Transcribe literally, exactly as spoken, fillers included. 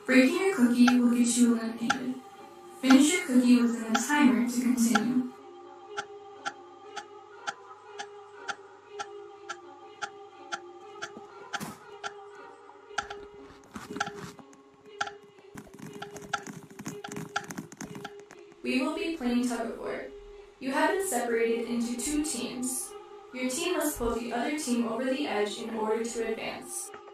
Breaking your cookie will get you eliminated. Finish your cookie within the timer to continue. We will be playing tug-of-war. You have been separated into two teams. Your team must pull the other team over the edge in order to advance.